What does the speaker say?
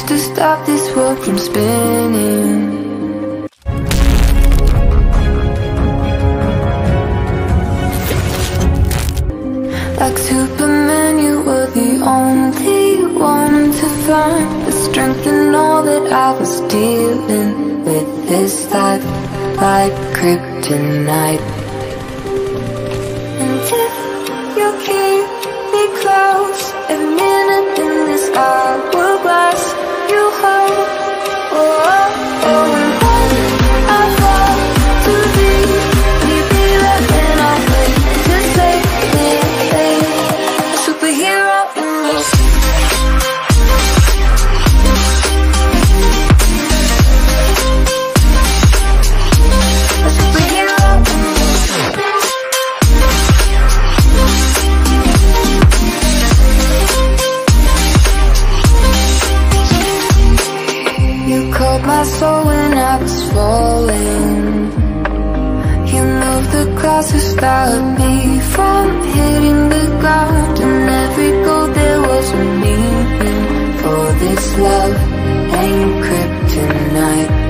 to stop this world from spinning. Like Superman, you were the only one to find the strength in all that I was dealing with this life, like kryptonite. And if you keep me close, every minute in this hourglass, you hold. Oh, oh, oh, and when I fall to leave, leave me right when I wait. Just take me, a superhero in me. A superhero in me. You caught my soul when I was falling. You moved the clouds to stop me from hitting the ground. And every goal there was a meaning, for this love ain't kryptonite.